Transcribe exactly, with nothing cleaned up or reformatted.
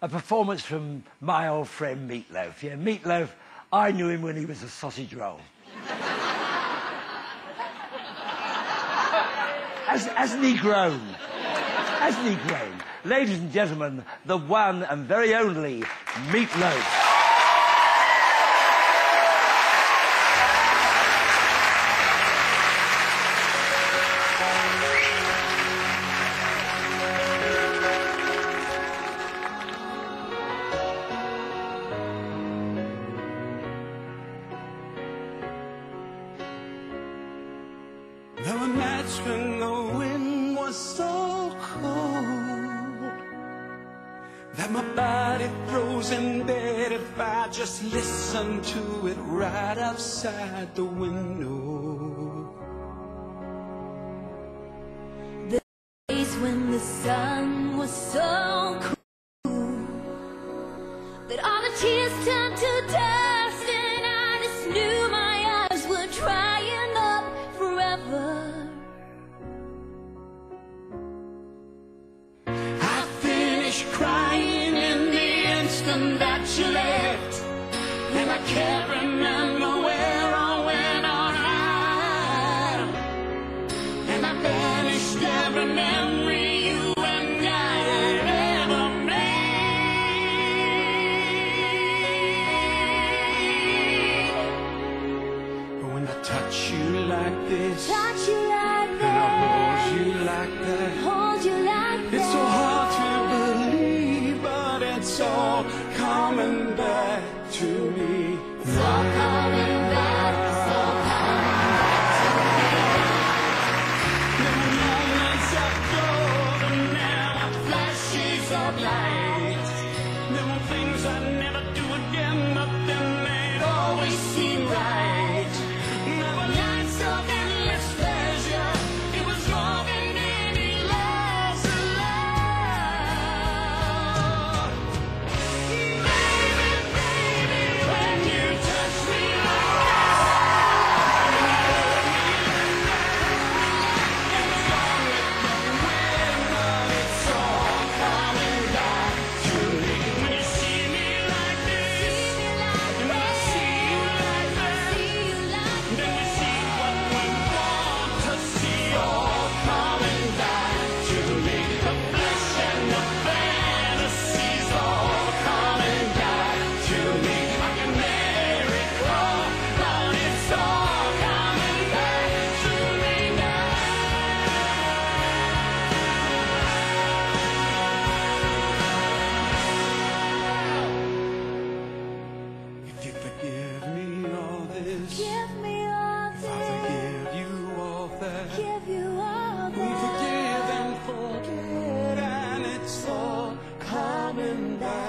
a performance from my old friend Meatloaf. Yeah, Meatloaf, I knew him when he was a sausage roll. Has, hasn't he grown? Hasn't he grown? Ladies and gentlemen, the one and very only Meatloaf. There were nights when the wind was so cold that my body froze in bed if I just listened to it right outside the window. The days when the sun was so cool that all the tears turned to dust, and I just knew my eyes were drying up forever. I finished crying in the instant that you left, and I can't remember where or when or how, and I banished every memory you and I had ever made. But when I touch you like this, Touch you like and I that, hold you like that, hold you like that. it's so hard to believe, but it's all coming back to me. It's all coming back, it's all coming back to me. There were moments of gold and there were flashes of light. There were things I'd never do again, but then they'd always seem right. There were nights of endless pleasure. It was more than any love's love. Baby, baby, when you touch me like that, when you hold me like that, it's gone with the wind, but it's all coming back to me. When you see me like this, and I see you like that, then we see what we want to see, all coming back to me. The flesh and the fantasies all coming back to me. I can never recall, but it's all coming back to me now. If you forgive me all this, Give me all if I this, forgive you all that, give you all we that. forgive and forget, and it's all coming back.